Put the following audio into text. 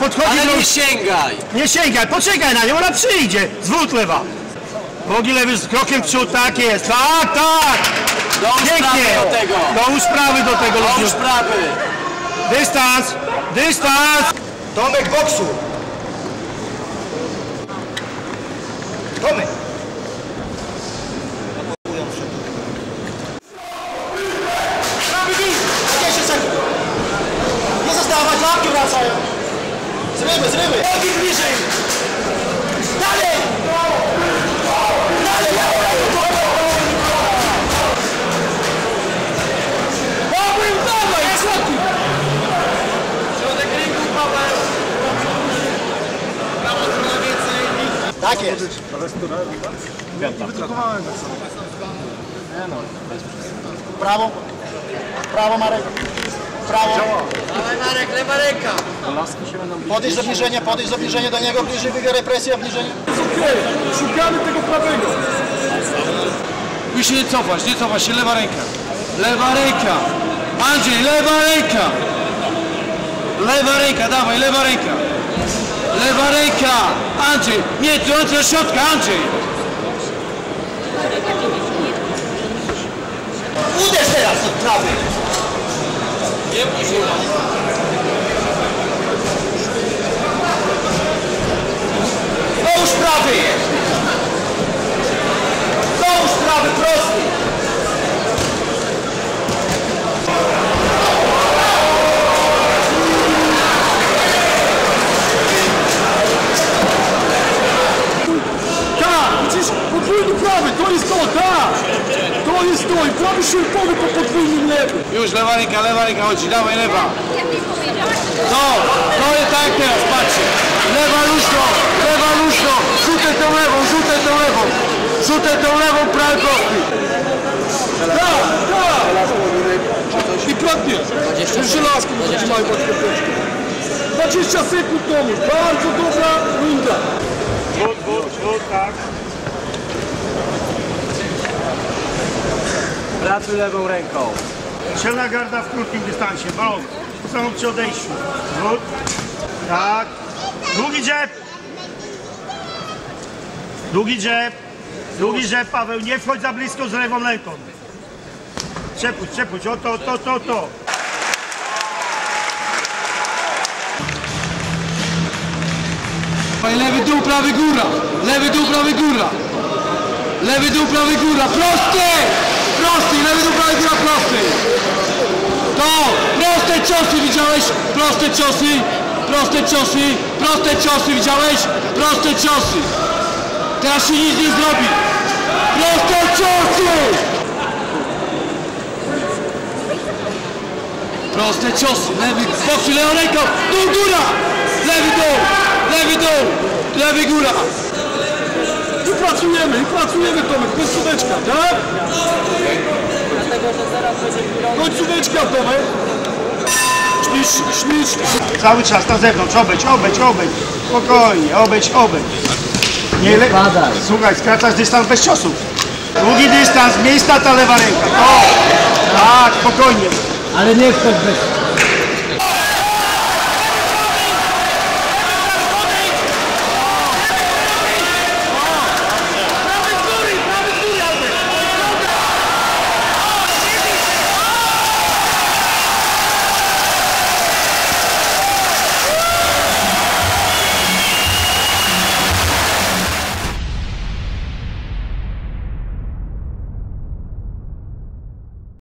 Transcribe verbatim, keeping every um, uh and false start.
podchodzi... Ale do... nie sięgaj! Nie sięgaj, poczekaj na nią, ona przyjdzie. Zwód lewa. Bogi lewy z krokiem w przód, tak jest. Tak, tak! Dołóż prawy do tego! Dołóż prawy do tego. Dołóż prawy! Dystans! Dystans! Tomek, boksu! Tomek! Nie zostawać, łapki wracają! Zrywy, zrywy! Nogi bliżej! Dalej! Dalej! Paweł, dawaj! Środek ringu, Paweł! Prawo strona więcej! Tak jest! Prawo! Prawo, Marek! Prawo! Dawaj Marek, lewa ręka! Podejdź do bliżenia, podejdź do bliżenia do niego, bliżej wywieraj presję, obniżenie. Szukamy tego prawego. Musisz się nie cofać, nie cofać się, lewa ręka. Lewa ręka. Andrzej, lewa ręka. Lewa ręka, dawaj, lewa ręka. Lewa ręka. Andrzej, nie, tu Andrzej do środka, Andrzej. Uderz teraz od prawej. Nie bój się! Dołóż prawy jest. Dołóż prawy, prosty. Tak, widzisz, podwójny prawy, to jest to, tak. To jest to i prawy środkowy po podwójnym lewym. Już, lewa ręka, lewa ręka chodzi, dawaj, lewa. To, to jest tak jak teraz, patrzcie. Lewa luźno, lewa luźno, rzucę tą lewą, rzucę tą lewą. Rzucę tą lewą, prawy prosty. Tak, tak. I pragnie. Żelazko do takiej małej podkreśleczki. dwadzieścia sekund Tomuś, bardzo dobra runda. Wód, wód, wód, tak. Pracuj lewą ręką. Cielna garda w krótkim dystansie, balon. Samą przy odejściu. Zwód. Tak. Długi drzep. Długi drzep. Długi drzep, Paweł. Nie wchodź za blisko z lewą ręką. Przepuść, przepuść. O to, to, to, to. Lewy dół, prawy góra. Lewy dół, prawy góra. Lewy dół, prawy góra. Prosty! Prosty, lewy dół, prawy góra, prosty. To! Proste ciosy widziałeś? Proste ciosy. Proste ciosy. Proste ciosy widziałeś? Proste ciosy. Teraz się nic nie zrobi. Proste ciosy! Proste ciosy. Lewy, boksy, lewą ręką. Dół, góra. Lewy dół. Lewy dół. Lewy góra. I pracujemy, i pracujemy Tomek, końcóweczka, tak? Końcóweczka Tomek. Śmisz, śmisz. Cały czas na zewnątrz. Obejdź, obejdź, obejdź. Spokojnie, obejdź, obejdź. Nie le... Słuchaj, skracasz dystans bez ciosów. Długi dystans, miejsca ta lewa ręka. O! Tak, spokojnie. Ale nie wchodź bez...